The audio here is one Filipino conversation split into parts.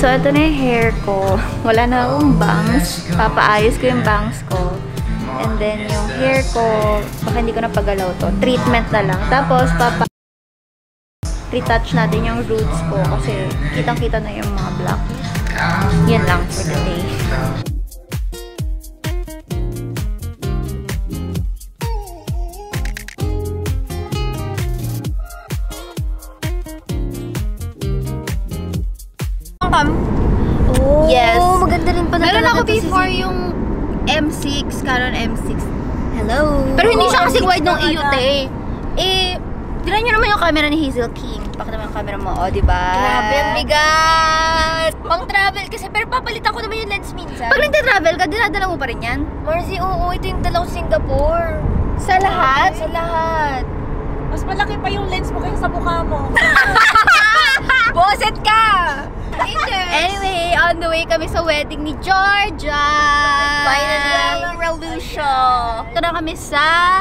So, ito na yung hair ko. Wala na akong bangs. Papaayos ko yung bangs ko. And then, yung hair ko, baka hindi ko napagalaw to. Treatment na lang. Tapos, retouch natin yung roots ko kasi kitang-kita na yung mga black. Yan lang for today. Oh, yes. Maganda rin pala. Meron ako before yung M6, Canon M6. Hello. Pero hindi siya kasing wide ng EUT. Tignan nyo naman yung camera ni Hazel King. Pakita mo yung camera mo, o, diba? Grabe, ang bigat. Pang travel kasi, pero papalitan ko naman yung lens minsan. Pag nagta-travel ka, dinadala mo pa rin yan? Marcy, oo, ito yung dala ko sa Singapore. Sa lahat? Sa lahat. Mas malaki pa yung lens mo kaysa sa mukha mo. Boset ka! Anyway, on the way kami sa wedding ni Georgia. Finally, Revolution. Ito na kami sa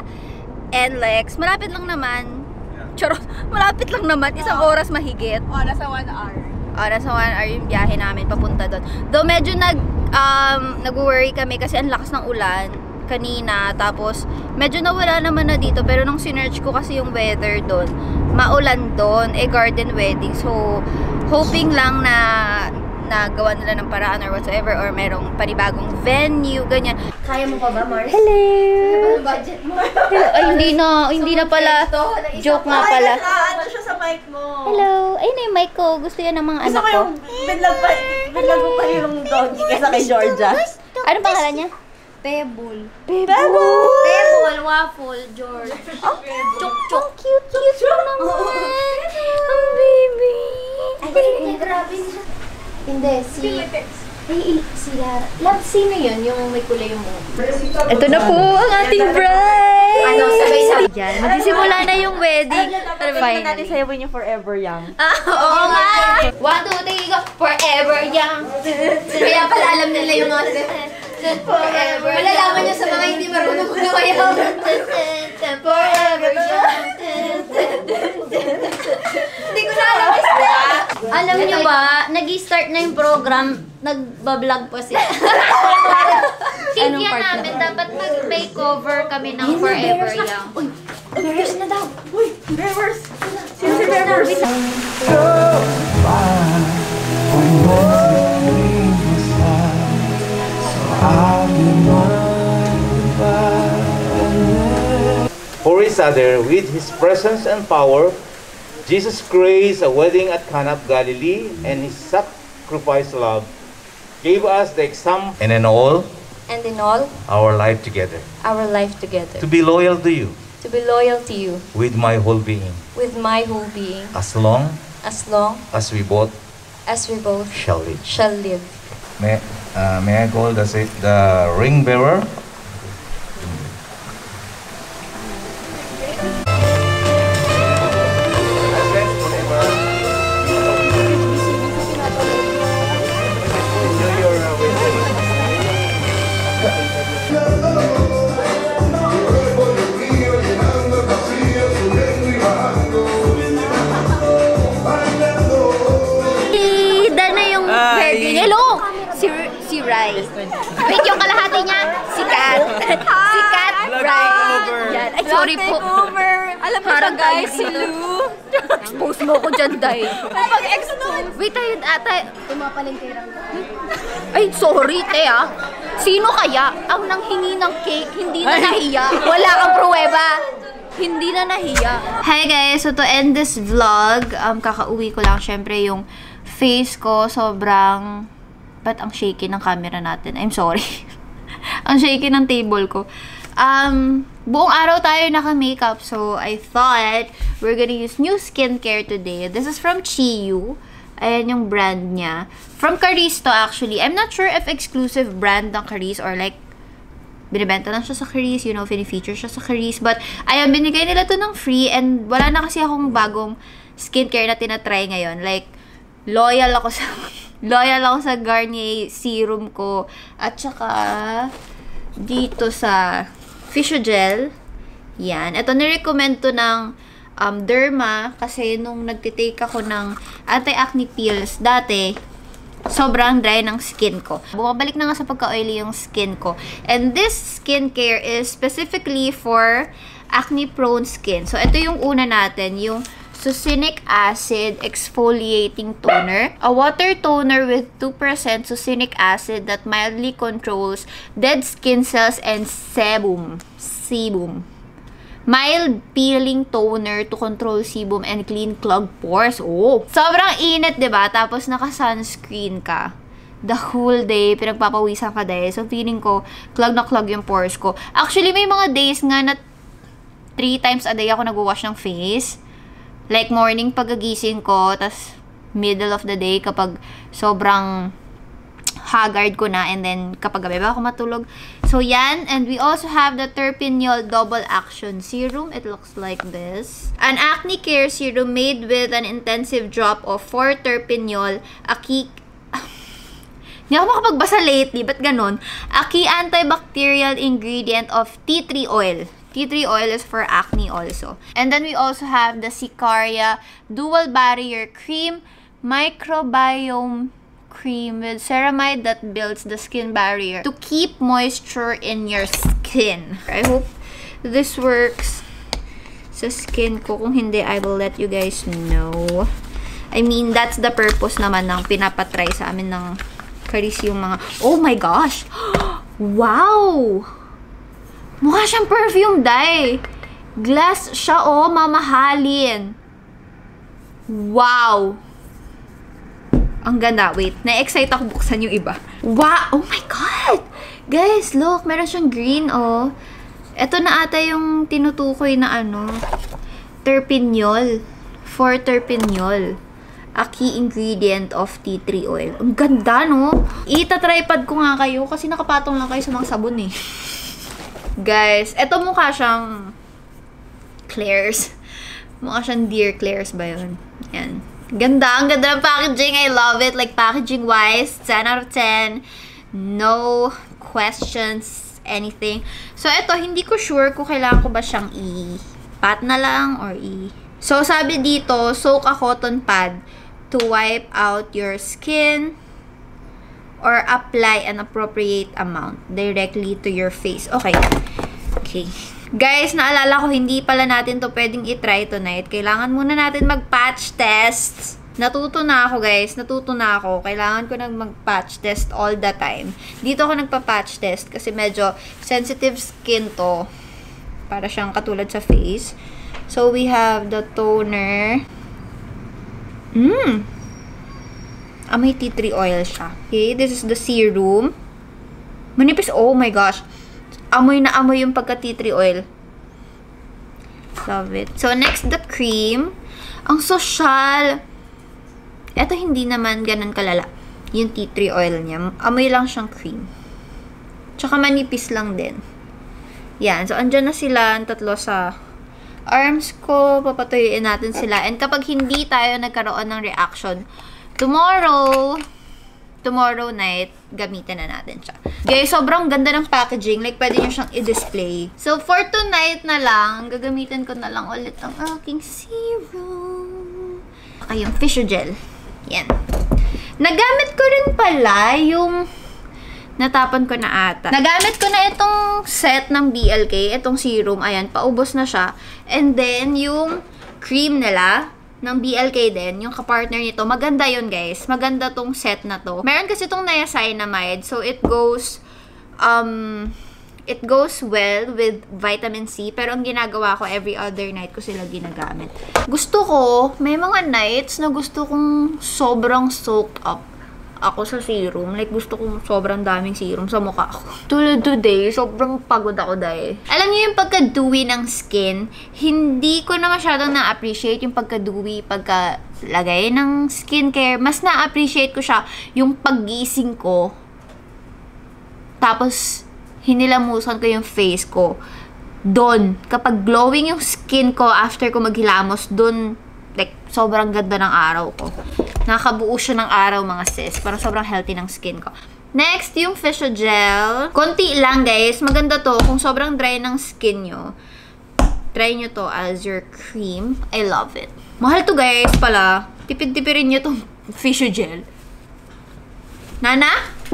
NLEX. Malapit lang naman. Charot, malapit lang naman. Isang oras mahigit. Nasa 1 hour. Nasa 1 hour yung biyahe namin papunta doon. Though medyo nag-worry kami kasi ang lakas ng ulan kanina. Tapos, medyo nawala naman na dito. Pero nung sinearch ko kasi yung weather doon, maulan doon. Garden wedding. So, hoping lang na nagawa nila ng paraan or whatsoever or merong panibagong venue, ganyan. Kaya mo pa ba, Mars? Hello! Ano budget mo? Ay, hindi na pala. Joke nga pala. Ano siya sa mic mo? Hello! Ayun na yung mic ko. Gusto yan ng mga anak ko. Biglag mo pa yung doggy kaysa kay Georgia. Ano pangalan niya? Pebble. Pebble! Pebble, waffle, George. Oh, chok-chok. Cute naman. Ang baby. Ay, grabe siya. Hindi, si Lara. Love, sino yun? Yung may kulay yung Ito na po ang ating bride! Ano, sabay-sabay. Yan, magsisimula na yung wedding. Pero Natin finally. sayawin yung Forever Young. Oo nga! 1, 2, 3, go! Forever young. Kaya pala alam nila yung mga forever. Malalaman nyo sa mga hindi marunong kumayaw. Forever young. Hindi ko na alam yung step. Alam niyo ba, nag-start na yung program, nagbablog pa siya. Tigyan namin, dapat mag-makeover kami ng Forever Young. Uy, Bears na daw. Uy, Bears! Sino si Bears? For each other, with His presence and power, Jesus graced a wedding at Cana of Galilee, and His sacrifice love gave us the example, and in all, our life together, to be loyal to you, with my whole being, as long as we both shall live. May I call the ring bearer? Si Rai. Wait, yung kalahati niya, si Kat. Si Kat Rai. Yan. Ay, sorry po. Alam mo siya, guys, si Lou. Expose mo ko dyan, Day. Pag-expose. Wait, ayun ata. Tumapaling kay Rang. Ay, sorry, te ah. Sino kaya ang nanghingi ng cake, hindi na nahiya? Wala kang pruweba. Hindi na nahiya. Hi guys, so to end this vlog, kakauwi ko lang. Syempre yung face ko sobrang... Ba't ang shaky ng camera natin? I'm sorry. Ang shaky ng table ko. Buong araw tayo naka-makeup. So, I thought we're gonna use new skincare today. This is from Chiyu. Ayan yung brand niya. From Caris to actually. I'm not sure if exclusive brand ng Caris or like binibenta lang siya sa Caris. You know, fini-feature siya sa Caris. But, ayan, binigay nila to ng free. And wala na kasi akong bagong skincare na tinatry ngayon. Like, loyal ako sa Garnier serum ko. At saka, dito sa Physiogel. Yan. Ito, nirecommend to ng Derma. Kasi nung nagtitake ako ng anti-acne pills, dati, sobrang dry ng skin ko. Bumabalik na nga sa pagka-oily yung skin ko. And this skincare is specifically for acne-prone skin. So, ito yung una natin, yung succinic acid exfoliating toner. A water toner with 2% succinic acid that mildly controls dead skin cells and sebum. Mild peeling toner to control sebum and clean clogged pores. Oh! Sobrang init, diba? Tapos naka-sunscreen ka. The whole day, pinagpapawisan ka dahil. So, feeling ko, clog na clog yung pores ko. Actually, may mga days nga na 3 times a day ako nag-wash ng face. Like, morning pagagising ko, tas middle of the day kapag sobrang haggard ko na, and then kapag gabi ba ako matulog. So, yan. And we also have the Terpineol Double Action Serum. It looks like this. An acne care serum made with an intensive drop of 4-terpineol, hindi ako makapagbasa lately, ba't ganon? A key antibacterial ingredient of tea tree oil. Tea tree oil is for acne also. And then we also have the Sicaria Dual Barrier Cream Microbiome Cream with ceramide that builds the skin barrier to keep moisture in your skin. I hope this works sa skin ko. Kung hindi, I will let you guys know. I mean, that's the purpose naman ng pinapatry sa amin ng Caris yung mga... Oh my gosh! Wow! Mukha siyang perfume dye. Glass siya, oh, mamahalin. Wow! Ang ganda. Wait, na-excite ako buksan yung iba. Wow! Oh my God! Guys, look. Meron siyang green, oh. Ito na ata yung tinutukoy na ano. Terpineol. 4-terpineol. A key ingredient of tea tree oil. Ang ganda, no? Ita-tripod ko nga kayo kasi nakapatong lang kayo sa mga sabon, eh. Guys, ito mukha siyang Claire's. Mukha siyang Dear Claire's ba yun? Yan. Ganda. Ang ganda ng packaging. I love it. Like, packaging-wise, 10 out of 10. No questions, anything. So, ito, hindi ko sure kung kailangan ko ba siyang i-pat na lang or So, sabi dito, soak a cotton pad to wipe out your skin or apply an appropriate amount directly to your face. Okay. Okay. Guys, naalala ko, hindi pala natin to pwedeng i-try tonight. Kailangan muna natin mag-patch test. Natuto na ako, guys. Natuto na ako. Kailangan ko nang mag-patch test all the time. Dito ako nagpa-patch test kasi medyo sensitive skin to. Para siyang katulad sa face. So, we have the toner. Amoy tea tree oil siya. Okay, this is the serum. Manipis. Oh my gosh. Amoy na amoy yung pagka tea tree oil. Love it. So, next, the cream. Ang social. Ito hindi naman ganun kalala. Yung tea tree oil niya. Amoy lang siyang cream. Tsaka manipis lang din. Yan. So, andyan na sila. Ang tatlo sa arms ko. Papatuyuin natin sila. And kapag hindi tayo nagkaroon ng reaction, tomorrow night, gamitin na natin siya. Guys, sobrang ganda ng packaging. Like, pwede nyo siyang i-display. So, for tonight na lang, gagamitin ko na lang ulit ang aking serum. Ay, yung Physiogel. Yan. Nagamit ko rin pala yung natapon ko na ata. Nagamit ko na itong set ng BLK, itong serum. Ayan, paubos na siya. And then, yung cream nila, ng BLK din, yung kapartner nito, maganda yun, guys. Maganda tong set na to. Meron kasi itong niacinamide, so it goes well with vitamin C, pero ang ginagawa ko, every other night ko sila ginagamit. Gusto ko, may mga nights na gusto kong sobrang soaked up ako sa serum. Like, gusto kong sobrang daming serum sa mukha ko. Tulad today, sobrang pagod ako dahil. Alam niyo yung pagka-dewy ng skin, hindi ko na masyadong na-appreciate yung pagka-dewy, pagka-lagay ng skincare. Mas na-appreciate ko siya yung paggising ko. Tapos, hinilamusan ko yung face ko. Doon, kapag glowing yung skin ko after ko maghilamos, doon, like, sobrang ganda ng araw ko. Nakabuo siya ng araw, mga sis. Parang sobrang healthy ng skin ko. Next, yung Physiogel. Konti lang, guys. Maganda to. Kung sobrang dry ng skin nyo, try nyo to as your cream. I love it. Mahal to, guys, pala. Tipid-tipirin nyo tong Physiogel. Nana?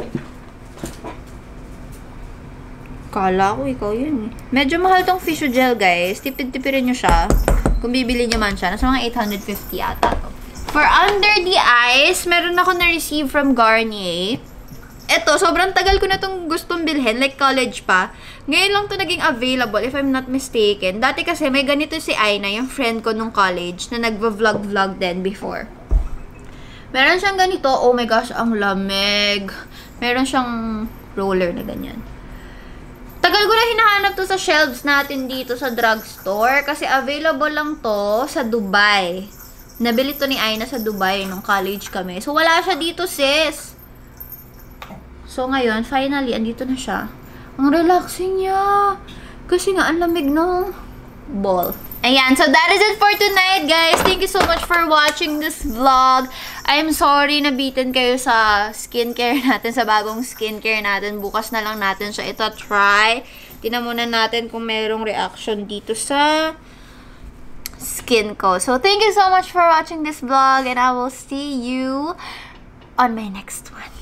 Kala ko ikaw yun eh. Medyo mahal tong Physiogel, guys. Tipid-tipirin nyo siya. Kung bibili nyo man siya. Nasa mga 850 ata to. For under the eyes, meron ako na-receive from Garnier. Ito, sobrang tagal ko na itong gustong bilhin. Like college pa. Ngayon lang to naging available, if I'm not mistaken. Dati kasi may ganito si Aina, yung friend ko nung college, na nagva-vlog din before. Meron siyang ganito. Oh my gosh, ang lamig. Meron siyang roller na ganyan. Tagal ko na hinahanap to sa shelves natin dito sa drugstore. Kasi available lang to sa Dubai. Nabili to ni Aina sa Dubai nung college kami. So, wala siya dito, sis. So, ngayon, finally, andito na siya. Ang relaxing niya. Kasi nga, ang lamig no ball. Ayan, so that is it for tonight, guys. Thank you so much for watching this vlog. I'm sorry nabitin kayo sa skincare natin, sa bagong skincare natin. Bukas na lang natin siya ita-try. Tingnan muna natin kung merong reaction dito sa skin ko. So, thank you so much for watching this vlog, and I will see you on my next one.